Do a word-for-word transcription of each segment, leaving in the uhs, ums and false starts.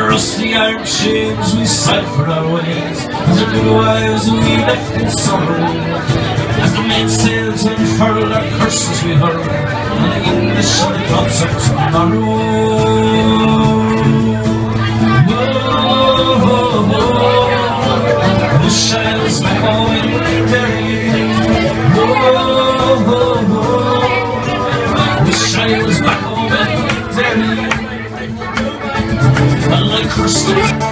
rusty iron chains we sighed for our ways, as our good wives we left in sorrow. As the mainsails unfurled, our curses we hurled, and the English thoughts of tomorrow. Whoa, whoa, whoa. Wish I was back home in Derry. Whoa, whoa, whoa. Wish I was back home in Derry. I like her still.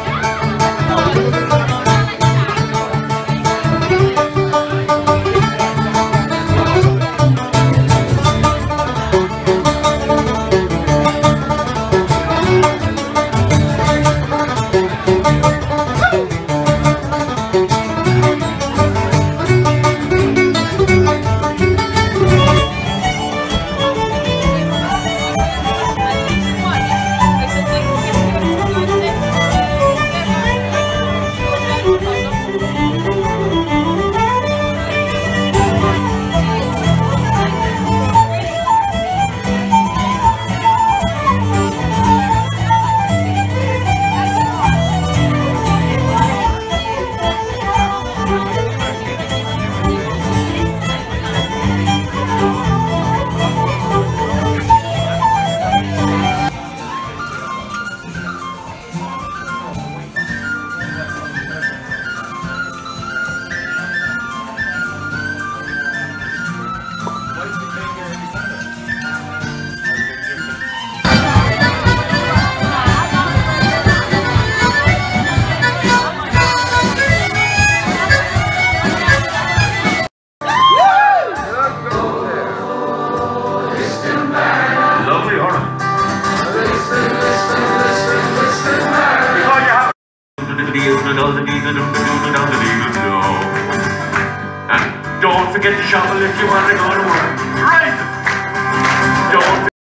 And don't forget to shovel if you want to go to work. Right! Don't